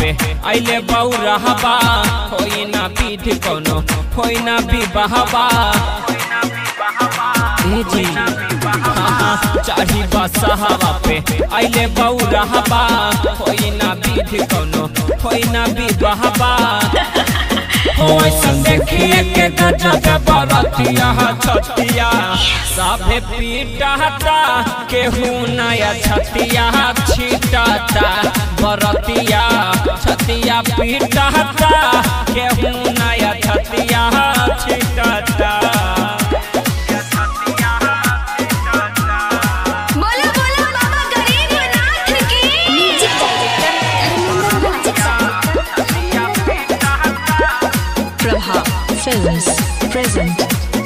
पे आइले बौरहबा होई ना पीठ कोनो होई ना विवाहबा जी चाही बसहवा पे आइले बौरहबा होई ना पीठ कोनो होई ना विवाहबा ऐसन देखिए के गजब बरतिया छतिया सभे पीटता केहू नया छतिया छिटता बरतिया छतिया पीटता केहू नया छतिया छिटता। Films present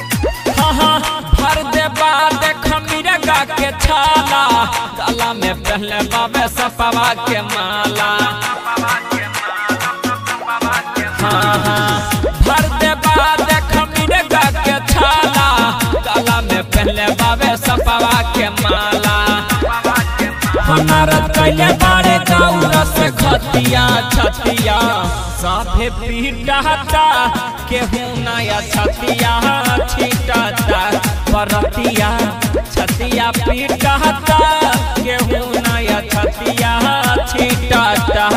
भर दे बाद खमीरगा के छाला गला में पहले बाबे सपवा के माला भर दे बाद खमीरगा के छाला गला में पहले बाबे सपवा के माला नारद कैले बारे गौरा से खतिया छतिया साफे पीटता केहू नया छतिया छिटता बरतिया छतिया पीटता केहू नया छतिया छिटता।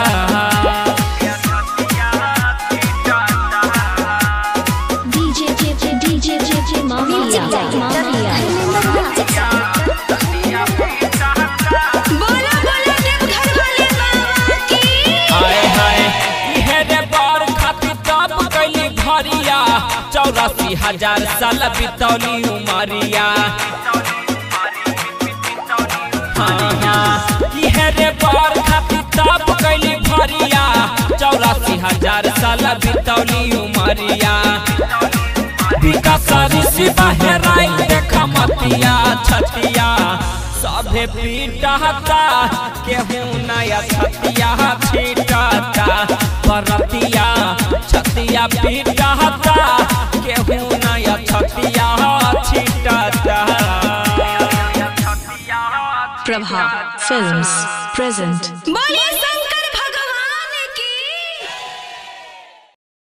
DJ Mamiya चौरासी हजार साल बितौली उमरिया रे बार खातिर तब कैली भरिया 84,000 साल बितौली उमरिया विकास ऋषि बहराई देखा मतिया छतिया सभे पीटता केहू नया छतिया छिटता बरतिया छतिया पीटता केहू नया छतिया छिटता। Prabha Films present।